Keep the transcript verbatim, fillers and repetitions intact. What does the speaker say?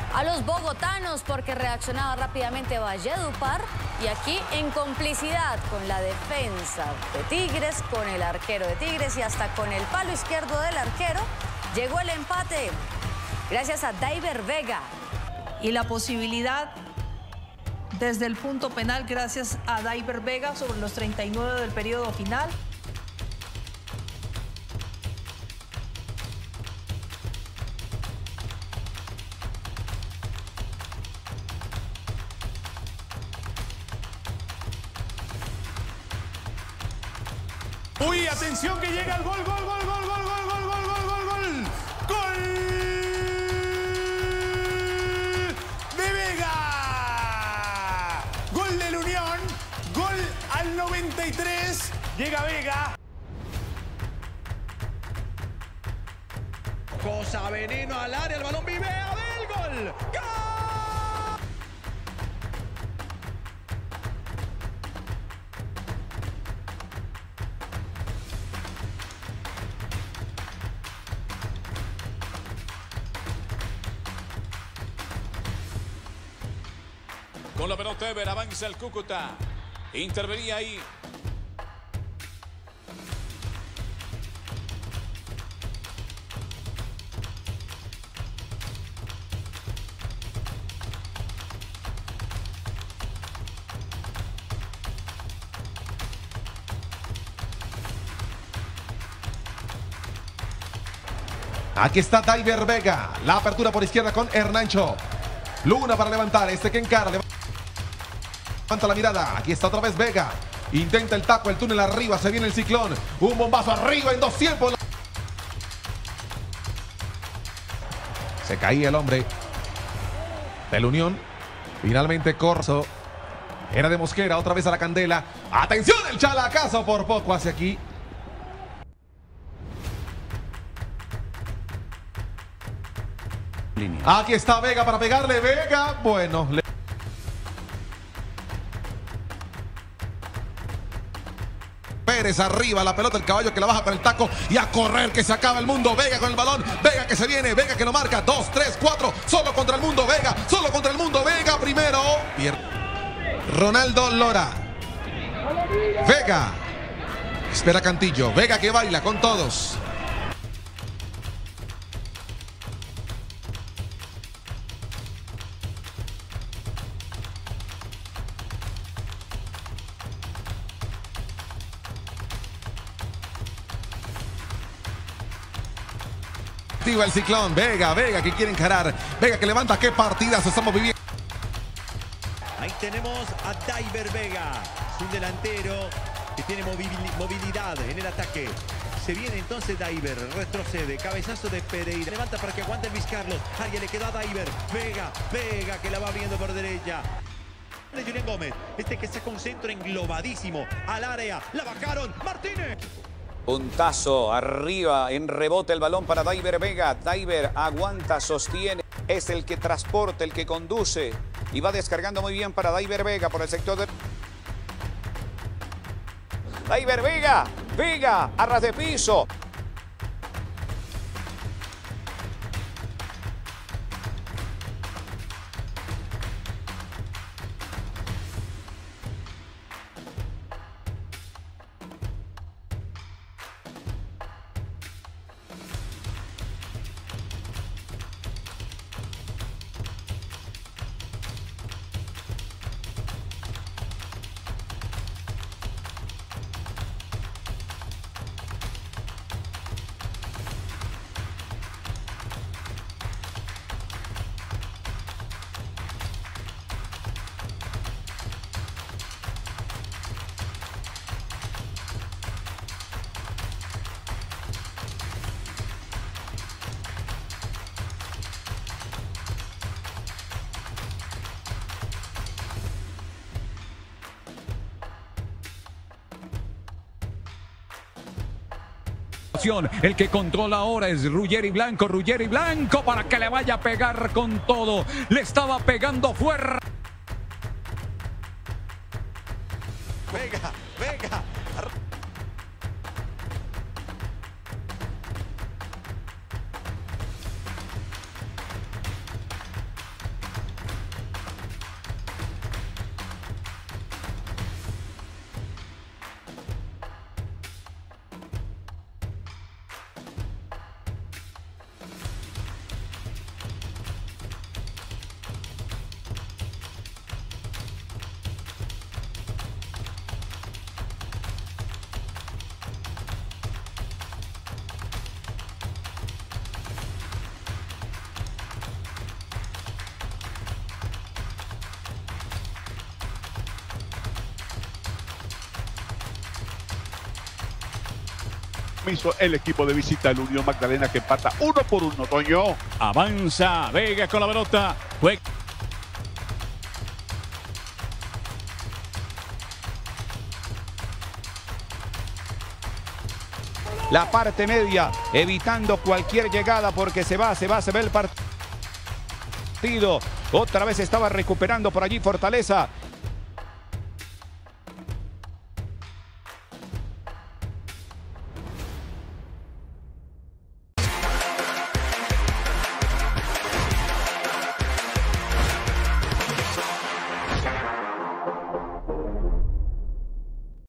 a los bogotanos porque reaccionaba rápidamente Valledupar y aquí en complicidad con la defensa de Tigres, con el arquero de Tigres y hasta con el palo izquierdo del arquero, llegó el empate gracias a Daiber Vega. Y la posibilidad desde el punto penal gracias a Daiber Vega sobre los treinta y nueve del periodo final. Uy, atención que llega el gol, gol, gol, gol, gol, gol, gol, gol, gol, gol, gol. ¡Gol de Vega! Gol del Unión, gol al noventa y tres. Llega Vega. Cosa veneno al área, el balón vive, Abel, gol. ¡Gol! Con la pelota Ever avanza el Cúcuta. Intervenía ahí. Aquí está Daiber Vega. La apertura por izquierda con Hernancho. Luna para levantar. Este que encara. Levanta la mirada. Aquí está otra vez Vega. Intenta el taco, el túnel arriba. Se viene el ciclón. Un bombazo arriba en dos tiempos. Se caía el hombre del Unión. Finalmente Corso. Era de Mosquera. Otra vez a la candela. Atención, el Chalacazo por poco hacia aquí. Aquí está Vega para pegarle. Vega. Bueno. Le... Pérez arriba, la pelota, el caballo que la baja con el taco y a correr que se acaba el mundo. Vega con el balón, Vega que se viene, Vega que lo marca, dos, tres, cuatro, solo contra el mundo, Vega, solo contra el mundo, Vega primero. Ronaldo Lora. Vega. Espera Cantillo, Vega que baila con todos. El ciclón, Vega, Vega que quiere encarar, Vega que levanta, qué partidas estamos viviendo. Ahí tenemos a Daiber Vega, es un delantero que tiene movilidad en el ataque. Se viene entonces Daiber, retrocede, cabezazo de Pereira, levanta para que aguante Luis Carlos, Arias le queda a Daiber, Vega, Vega que la va viendo por derecha. De Julián Gómez, este que saca un centro englobadísimo al área, la bajaron, Martínez. Puntazo arriba, en rebote el balón para Daiber Vega. Daiber aguanta, sostiene, es el que transporta, el que conduce y va descargando muy bien para Daiber Vega por el sector de... Daiber Vega, Vega, a ras de piso. El que controla ahora es Ruggeri Blanco, Ruggeri Blanco para que le vaya a pegar con todo. Le estaba pegando fuerte. Vega, Vega. Hizo el equipo de visita del Unión Magdalena, que empata uno por uno, Toño. Avanza Vega con la pelota. Juega. La parte media, evitando cualquier llegada porque se va, se va, se ve el partido. Otra vez estaba recuperando por allí Fortaleza.